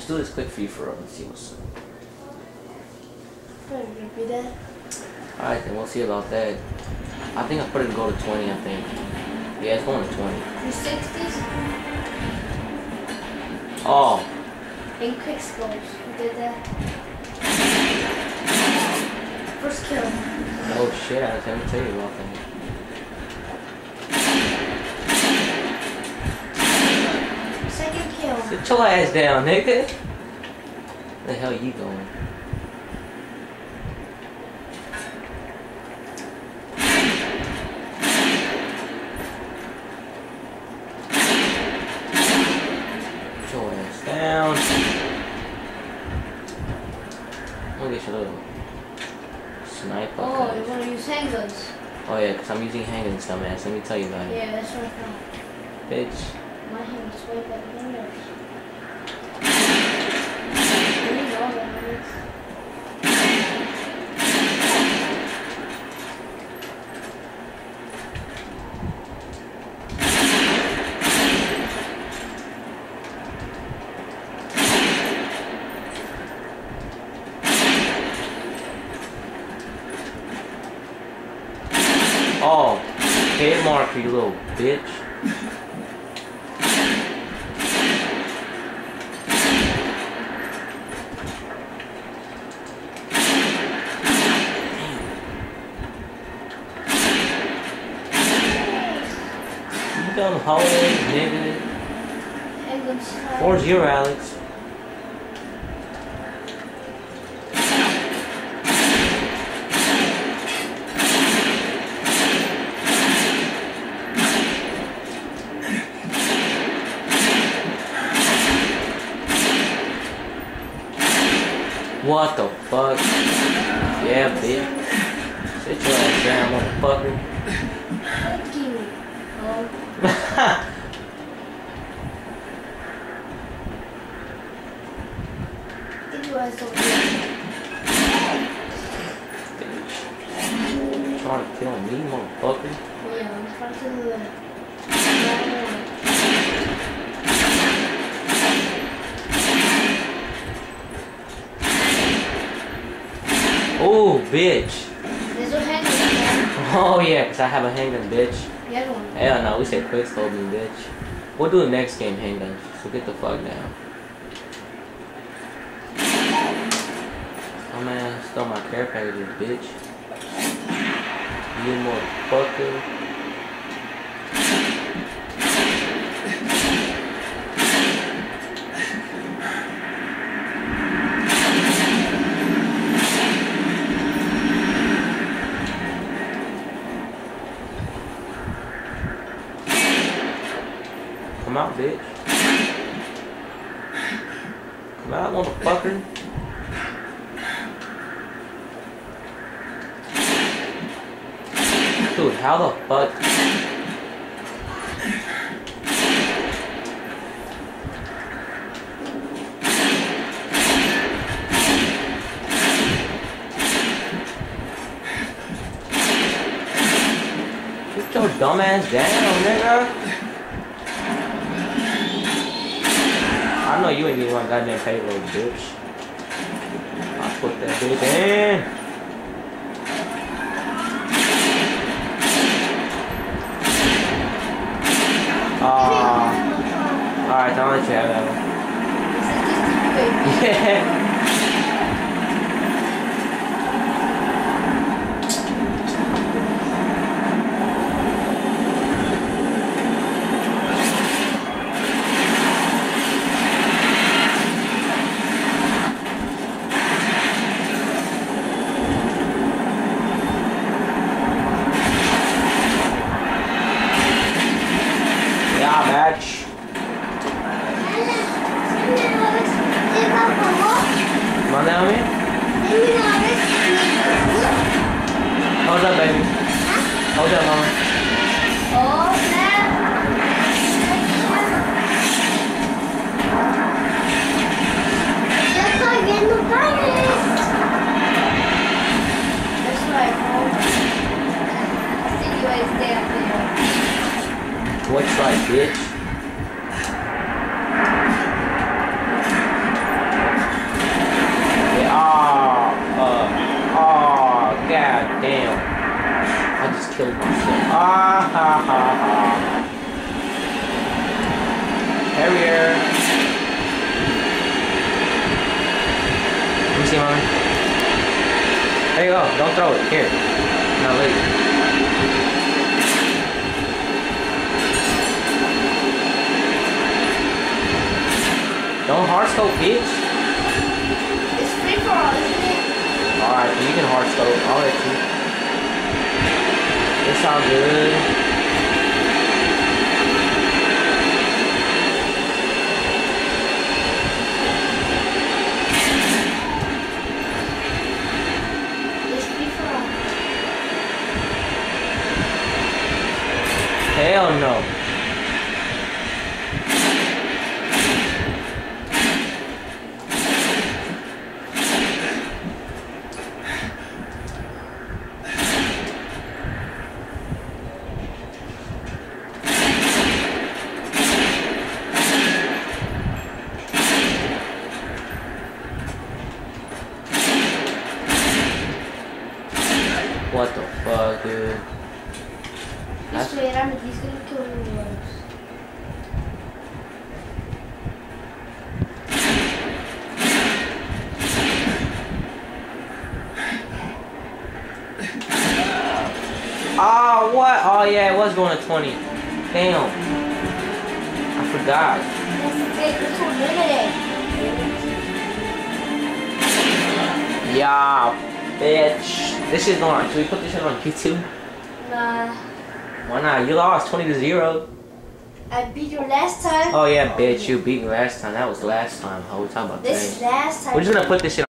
do this quick FIFA run and see what's up. Repeat that. Alright, then we'll see about that. I think I put it to go to 20, I think. Yeah, it's going to 20. You 60s? Oh. In quick scopes. You did that. First kill. Oh shit, I didn't tell you about that. Second kill. Sit your ass down, nigga. Where the hell you going? Sit your ass down. Look at your little sniper. Oh, you want to use handguns? Oh yeah, because I'm using handguns, dumbass. Let me tell you about it. Yeah, that's what I found. Bitch. My hand is way better than yours. I need all the handguns. Oh, hit marker, you little bitch. You dumb hoe, nigga. Handguns. 4-0, Alex. What the fuck? Yeah, bitch. Sit your ass down, motherfucker. Thank you. Oh. Think you guys don't Bitch. Trying to kill me, motherfucker. Yeah, I'm trying to do that. Oh, bitch. There's no handgun. Oh, yeah, because I have a handgun, bitch. The other one. Hell no, we said quick scope me, bitch. We'll do the next game handgun, so get the fuck down. Oh man, stole my care packages, bitch. You motherfucker. Come out, bitch. Come out, motherfucker. Dude, how the fuck? Get your dumb ass down, nigga. I know you ain't getting my goddamn payload, bitch. I'll put that bitch in. Alright, I'll let you have that one. Yeah. Match. Manda a mí. Hold up, baby. Hold up, mama. What's right, bitch? There you go. Don't throw it. Here. Now leave. Don't hard scope, bitch. It's free for all, isn't it? Alright, you can hard scope. I'll let you. It's all good. It's free for all. Hell no. What the fuck, dude? He's gonna kill me once. Oh, what? Oh, yeah, it was going to 20. Damn. I forgot. That's okay, this one limited. Yeah, bitch. This shit's going on. Should we put this shit on YouTube? Nah. Why not? You lost 20-0. I beat you last time. Oh, yeah, bitch. You beat me last time. That was last time. How we talking about This today? last time. We're just gonna put this shit